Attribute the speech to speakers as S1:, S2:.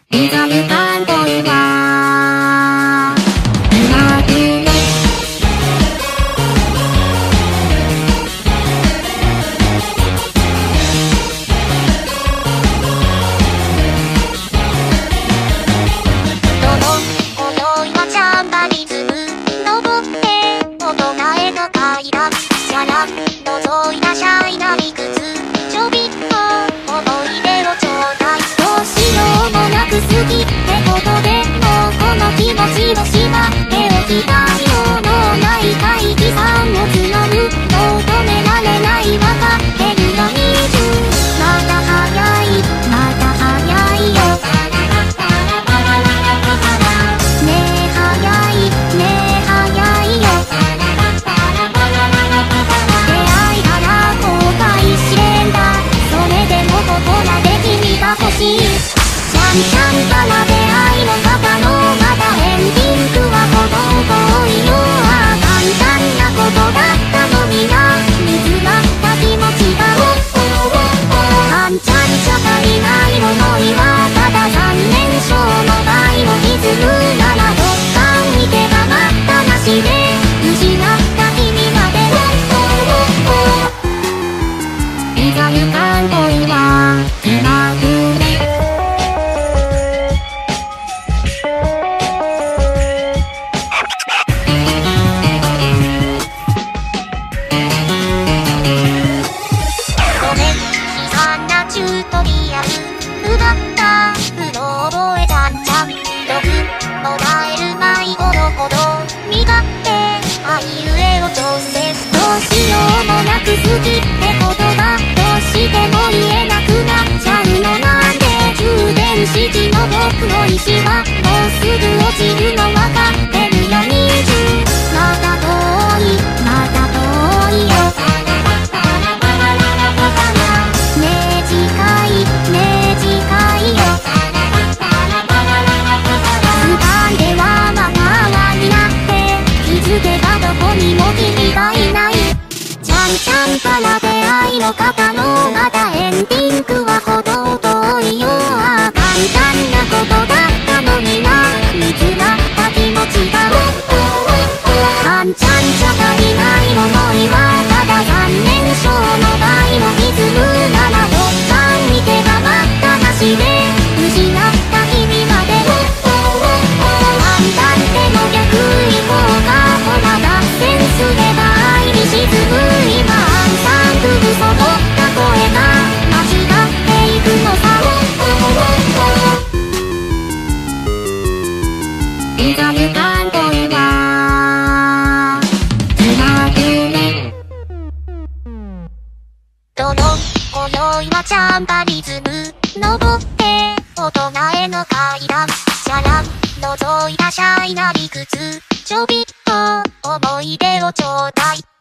S1: いざ向かう恋はうまくね。どの想いはチャンバリズム登って大人への階段シャラ覗いたシャイな理屈ちょびっと思い出をちょうだい。どうしようもなく好きってことでもうこの気持ちをしまっておきたい。ようのない怪奇さを募る求められないわかってるよ20。まだ早いまだ早いよねえ早いねえ早いよ。出会いたら後悔しれんだ。それでもここらで君が欲しい。ちゃんちゃんから出会いの方のまだエンディングはほど遠いよ。ああ簡単なことだったのにな煮詰まった気持ちがあんちゃんじゃ足りない思いはただ残念症の倍も歪むならどっか見てが待ったなしで失った君までいざ向かう恋は気まぐれ。ごめん悲惨なチュートリアル奪ったうろ覚えちゃんちゃん毒もらえる迷子のほど身勝手あいうえを調整。どうしようもなく好きって言葉どうしても言えなくなっちゃうのなんで。充電式の僕の意志はもうすぐ落ちるのわかってるよ20。まだ遠いまだ遠いよねえ近いねえ近いよ。掴んではまた泡になって気づけばどこにも君がいない。ちゃんちゃんから出会いの方のまだエンディングはほど遠いよ。ああ簡単なことだったのにな煮詰まった気持ちがあんちゃんじゃ足りない思いはただ残念症の倍も歪むならどっか見てが待ったなしで失った君まであんたっての逆行こうかほら脱線すれば愛に沈む今アンサンブルそろった声が間違っていくのさいざ向かう恋はつまぐれ。どの今宵はチャンバリズム登って大人への階段シャラ覗いたシャイな理屈ちょびっと思い出をちょうだい。